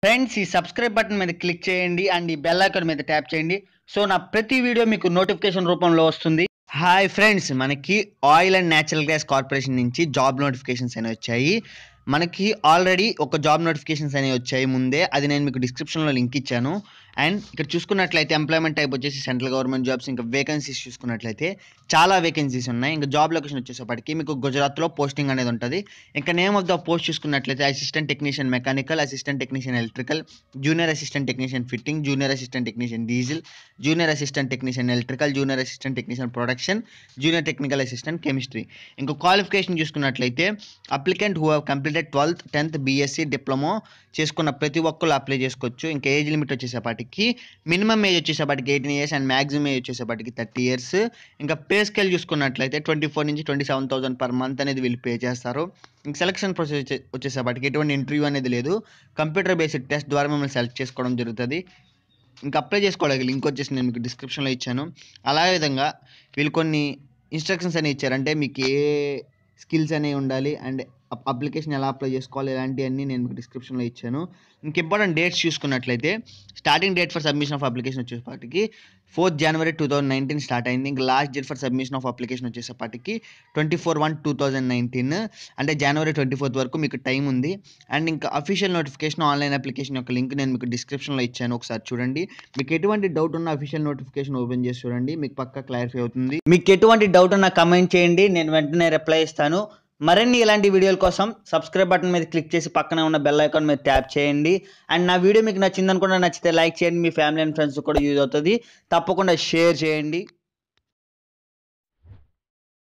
Friends ఈ subscribe button మీద click చేయండి అండ్ ఈ బెల్ ఐకాన్ మీద ట్యాప్ చేయండి. సో నా ప్రతి వీడియో మీకు నోటిఫికేషన్ రూపంలో వస్తుంది. హాయ్ ఫ్రెండ్స్, మనకి oil and natural gas corporation నుంచి జాబ్ నోటిఫికేషన్స్ అనేవి వచ్చాయి. మనకి ఆల్రెడీ ఒక జాబ్ నోటిఫికేషన్స్ అనేవి వచ్చాయి ముందే, అది నేను మీకు డిస్క్రిప్షన్లో లింక్ ఇచ్చాను. అండ్ ఇక్కడ చూసుకున్నట్లయితే ఎంప్లాయ్మెంట్ టైప్ వచ్చేసి సెంట్రల్ గవర్నమెంట్ జాబ్స్. ఇంకా వేకెన్సీస్ చూసుకున్నట్లయితే చాలా వేకెన్సీస్ ఉన్నాయి. ఇంకా జాబ్ లొకేషన్ వచ్చేసప్పటికి మీకు గుజరాత్లో పోస్టింగ్ అనేది ఉంటుంది. ఇంకా నేమ్ ఆఫ్ ద పోస్ట్ చూసుకున్నట్లయితే assistant technician mechanical, assistant technician electrical, junior assistant technician fitting, junior assistant technician diesel, junior assistant technician electrical, junior assistant technician production, junior technical assistant chemistry. ఇంకా qualification చూసుకున్నట్లయితే applicant who have completed 12th, 10th B.Sc diploma చేసుకున్న ప్రతి ఒక్కరు apply చేసుకోవచ్చు. ఇంకా age limit వచ్చేసేపటికి minimum age వచ్చేసేపటికి 18 years and maximum age వచ్చేసేపటికి 30 years. ఇంకా పే స్కేల్ చూసుకున్నట్లయితే 24 నుంచి 27,000 per month అనేది వీళ్ళు పే చేస్తారు. ఇంక సెలక్షన్ ప్రాసెస్ వచ్చేసేపటికి ఎటువంటి ఇంటర్వ్యూ అనేది లేదు, కంప్యూటర్ బేస్డ్ టెస్ట్ ద్వారా మిమ్మల్ని సెలెక్ట్ చేసుకోవడం జరుగుతుంది. ఇంకా అప్లై చేసుకోవడానికి లింక్ వచ్చేసి నేను మీకు డిస్క్రిప్షన్లో ఇచ్చాను. అలాగే విధంగా వీళ్ళు కొన్ని ఇన్స్ట్రక్షన్స్ అనేవి ఇచ్చారు, అంటే మీకు ఏ స్కిల్స్ అనేవి ఉండాలి అండ్ అప్లికేషన్ ఎలా అప్లై చేసుకోవాలి ఇలాంటివన్నీ నేను మీకు డిస్క్రిప్షన్లో ఇచ్చాను. ఇంక ఇంపార్టెంట్ డేట్స్ చూసుకున్నట్లయితే starting date for submission of application వచ్చేసప్పటికి 4th January 2019 స్టార్ట్ అయింది. ఇంకా last date for submission of application వచ్చేసప్పటికి 24/1/2019, అంటే January 24th వరకు మీకు టైం ఉంది. అండ్ ఇంకా అఫీషియల్ నోటిఫికేషన్ ఆన్లైన్ అప్లికేషన్ యొక్క లింక్ నేను మీకు డిస్క్రిప్షన్లో ఇచ్చాను, ఒకసారి చూడండి. మీకు ఎటువంటి డౌట్ ఉన్న అఫీషియల్ నోటిఫికేషన్ ఓపెన్ చేసి చూడండి, మీకు పక్కా క్లారిఫై అవుతుంది. మీకు ఎటువంటి డౌట్ ఉన్నా కమెంట్ చేయండి, నేను వెంటనే రిప్లై ఇస్తాను. మరిన్ని ఇలాంటి వీడియోల కోసం సబ్స్క్రైబ్ బటన్ మీద క్లిక్ చేసి పక్కనే ఉన్న బెల్ ఐకాన్ మీద ట్యాప్ చేయండి. అండ్ నా వీడియో మీకు నచ్చిందనుకుంటే నచ్చితే లైక్ చేయండి, మీ ఫ్యామిలీ అండ్ ఫ్రెండ్స్ కూడా యూజ్ అవుతుంది, తప్పకుండా షేర్ చేయండి.